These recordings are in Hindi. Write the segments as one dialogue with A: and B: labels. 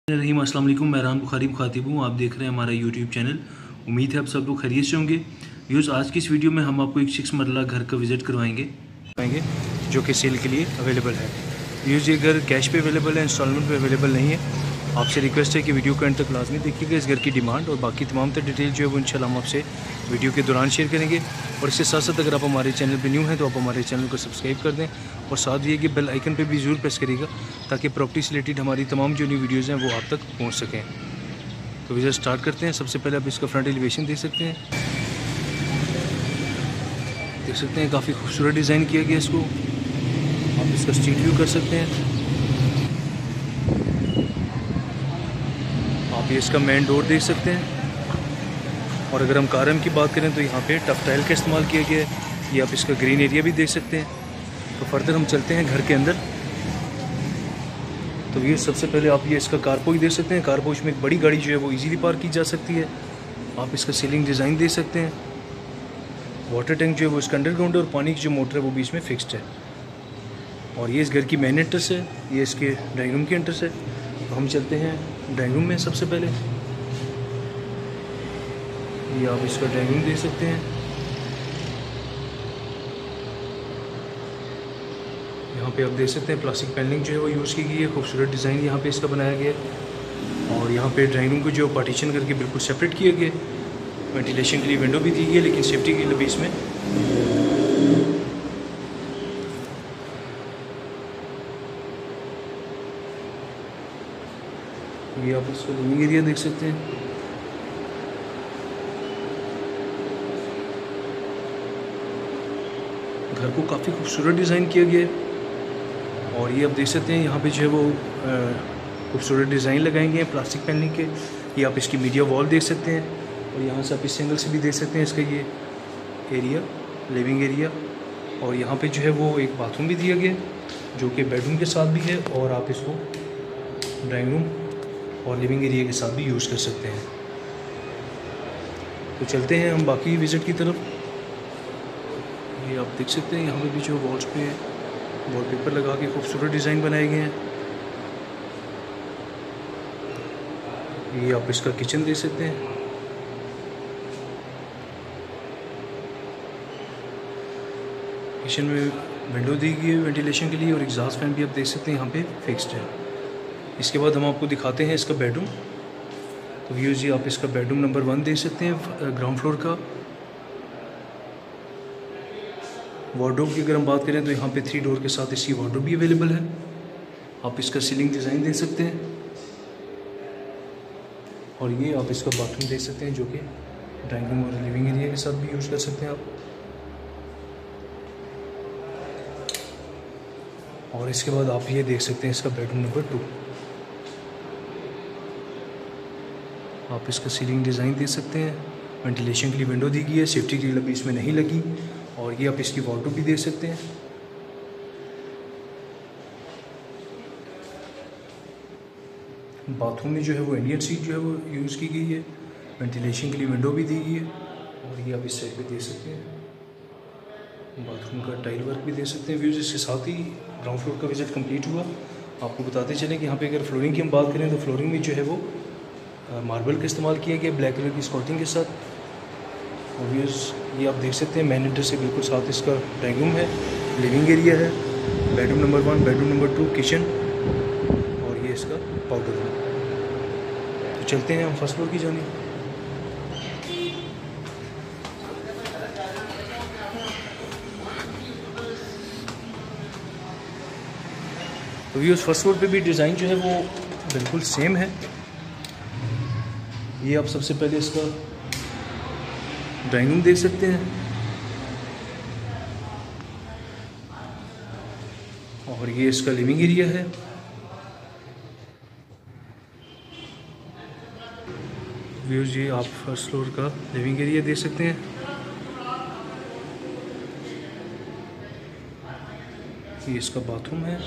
A: रहीम अस्सलाम वालेकुम। मैं रान बुखारी मुखातिब हूँ। आप देख रहे हैं हमारा यूट्यूब चैनल। उम्मीद है आप सब लोग खैरियत से होंगे। व्यूज़, आज की इस वीडियो में हम आपको एक 6 मरला घर का विज़िट करवाएंगे जो कि सेल के लिए अवेलेबल है। व्यूज़, ये घर कैश पे अवेलेबल है, इंस्टॉलमेंट पे अवेलेबल नहीं है। आपसे रिक्वेस्ट है कि वीडियो को एंड तक लाजमी देखिएगा। इस घर की डिमांड और बाकी तमाम तर डिटेल जो है वो इंशाल्लाह हम आपसे वीडियो के दौरान शेयर करेंगे। और इसके साथ साथ अगर आप हमारे चैनल पर न्यू हैं तो आप हमारे चैनल को सब्सक्राइब कर दें और साथ ये कि बेल आइकन पे भी ज़रूर प्रेस करिएगा ताकि प्रॉपर्टी से रिलेटेड हमारी तमाम जो न्यू वीडियोज़ हैं वो आप तक पहुँच सकें। तो विज़िट स्टार्ट करते हैं। सबसे पहले आप इसका फ्रंट एलिवेशन देख सकते हैं। देख सकते हैं काफ़ी खूबसूरत डिज़ाइन किया गया इसको। आप इसका स्ट्रीट व्यू कर सकते हैं। आप ये इसका मेन डोर देख सकते हैं। और अगर हम कारम की बात करें तो यहाँ पे टफ टाइल का इस्तेमाल किया गया है। ये आप इसका ग्रीन एरिया भी देख सकते हैं। तो फर्दर हम चलते हैं घर के अंदर। तो ये सबसे पहले आप ये इसका कारपोच देख सकते हैं। कारपोच में एक बड़ी गाड़ी जो है वो इजीली पार्क की जा सकती है। आप इसका सीलिंग डिज़ाइन देख सकते हैं। वाटर टैंक जो है वो इसका अंडरग्राउंड है और पानी की जो मोटर है वो बीच में फिक्स्ड है। और ये इस घर की मेन एंट्रेंस है। ये इसके ड्राइंग रूम की एंट्रेंस है। तो हम चलते हैं ड्राइंग रूम में। सबसे पहले ये आप इसका ड्राइंग रूम देख सकते हैं। यहाँ पे आप देख सकते हैं प्लास्टिक पैनलिंग जो है वो यूज़ की गई है। खूबसूरत डिज़ाइन यहाँ पे इसका बनाया गया है। और यहाँ पे ड्राइंग रूम को जो पार्टीशन करके बिल्कुल सेपरेट किया गया। वेंटिलेशन के लिए विंडो भी दी गई है लेकिन सेफ्टी के लिए भी इसमें ये आप इसका लिविंग एरिया देख सकते हैं। घर को काफ़ी खूबसूरत डिज़ाइन किया गया है। और ये आप देख सकते हैं यहाँ पे जो है वो खूबसूरत डिज़ाइन लगाए गए हैं प्लास्टिक पैनलिंग के। ये आप इसकी मीडिया वॉल देख सकते हैं। और यहाँ से आप इस एंगल से भी देख सकते हैं इसका ये एरिया, लिविंग एरिया। और यहाँ पे जो है वो एक बाथरूम भी दिया गया जो कि बेडरूम के साथ भी है। और आप इसको ड्राइंग रूम और लिविंग एरिया के साथ भी यूज़ कर सकते हैं। तो चलते हैं हम बाकी विज़िट की तरफ। ये आप देख सकते हैं यहाँ पे भी जो वॉल्स पे वॉलपेपर लगा के खूबसूरत डिज़ाइन बनाए गए हैं। ये आप इसका किचन देख सकते हैं। किचन में विंडो दी गई है वेंटिलेशन के लिए और एग्जॉस्ट फैन भी आप देख सकते हैं यहाँ पे फिक्स्ड है। इसके बाद हम आपको दिखाते हैं इसका बेडरूम। तो व्यूज़, जी आप इसका बेडरूम नंबर 1 देख सकते हैं ग्राउंड फ्लोर का। वार्डरोब की अगर हम बात करें तो यहाँ पे 3 डोर के साथ इसकी वार्डरोब भी अवेलेबल है। आप इसका सीलिंग डिज़ाइन देख सकते हैं। और ये आप इसका बाथरूम देख सकते हैं जो कि ड्राइंग रूम और लिविंग एरिया के साथ भी यूज़ कर सकते हैं आप। और इसके बाद आप ये देख सकते हैं इसका बेडरूम नंबर 2। आप इसका सीलिंग डिज़ाइन देख सकते हैं। वेंटिलेशन के लिए विंडो दी गई है, सेफ्टी ग्रिल अभी इसमें नहीं लगी। और ये आप इसकी वार्डरोब भी देख सकते हैं। बाथरूम में जो है वो इंडियन सीट जो है वो यूज़ की गई है। वेंटिलेशन के लिए विंडो भी दी गई है। और ये आप इस साइड पे देख सकते हैं बाथरूम का टाइल वर्क भी देख सकते हैं। व्यूज़, इसके साथ ही ग्राउंड फ्लोर का विजिट कंप्लीट हुआ। आपको बताते चलें कि यहाँ पे अगर फ्लोरिंग की हम बात करें तो फ्लोरिंग में जो है वो मार्बल का इस्तेमाल किया गया ब्लैक कलर की स्कॉटिंग के साथ। और व्यूज़, ये आप देख सकते हैं मेन एंट्रेंस से बिल्कुल साथ इसका ड्राइंग रूम है, लिविंग एरिया है, bedroom number 1, bedroom number 2, kitchen और ये इसका पाउडर रूम। तो चलते हैं हम फर्स्ट फ्लोर की जानिब। तो व्यूज़, फर्स्ट फ्लोर पे भी डिज़ाइन जो है वो बिल्कुल सेम है। ये आप सबसे पहले इसका ड्राइंग रूम देख सकते हैं। और ये इसका लिविंग एरिया है। व्यूज़, ये आप फर्स्ट फ्लोर का लिविंग एरिया देख सकते हैं। ये इसका बाथरूम है।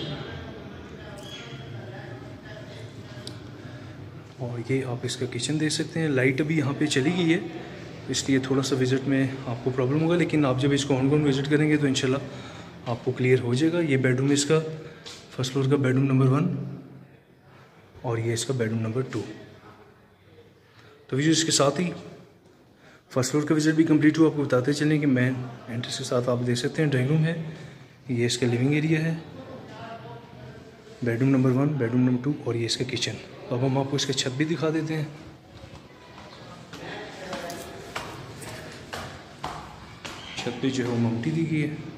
A: और ये आप इसका किचन देख सकते हैं। लाइट अभी यहाँ पे चली गई है इसलिए थोड़ा सा विज़िट में आपको प्रॉब्लम होगा, लेकिन आप जब इसको ऑन विज़िट करेंगे तो इंशाल्लाह आपको क्लियर हो जाएगा। ये बेडरूम इसका फर्स्ट फ्लोर का बेडरूम नंबर 1 और ये इसका बेडरूम नंबर 2। तो व्यूअर्स इसके साथ ही फर्स्ट फ्लोर का विजिट भी कंप्लीट हुआ। आपको बताते चलें कि मेन एंट्रेंस के साथ आप देख सकते हैं ड्राइंग रूम है, ये इसका लिविंग एरिया है, बेडरूम नंबर 1, बेडरूम नंबर 2 और ये इसका किचन। तो अब हम आपको इसका छत भी दिखा देते हैं। छत पे जो है वो ममटी दी गई है।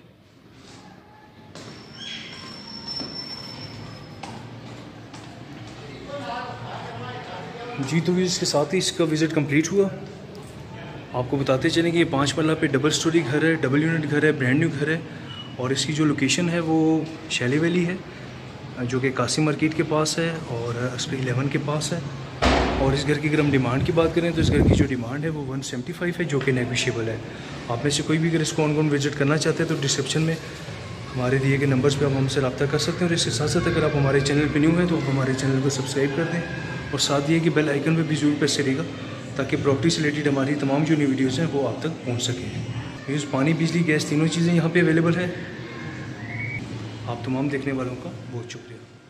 A: जी तो भी इसके साथ ही इसका विज़िट कंप्लीट हुआ। आपको बताते चलें कि ये 5 मरला पे डबल स्टोरी घर है, डबल यूनिट घर है, ब्रांड न्यू घर है और इसकी जो लोकेशन है वो शैली वैली है, जो कि कासिम मार्केट के पास है और अस्पी 11 के पास है। और इस घर की अगर हम डिमांड की बात करें तो इस घर की जो डिमांड है वो 175 है, जो कि नेगोशिएबल है। आप में से कोई भी अगर इसको ऑन विजिट करना चाहते हैं तो डिस्क्रिप्शन में हमारे दिए गए नंबर्स पे आप हमसे रब्ता कर सकते हैं। और इसके साथ साथ अगर आप हमारे चैनल पर न्यू हैं तो आप हमारे चैनल को सब्सक्राइब कर दें और साथ ये कि बेल आइकन पे भी ज़रूर प्रेस करिएगा ताकि प्रॉपर्टी से रिलेटेड हमारी तमाम जो न्यू वीडियोज़ हैं वो आप तक पहुंच सकें। यूज़ पानी, बिजली, गैस तीनों चीज़ें यहाँ पे अवेलेबल है। आप तमाम देखने वालों का बहुत शुक्रिया।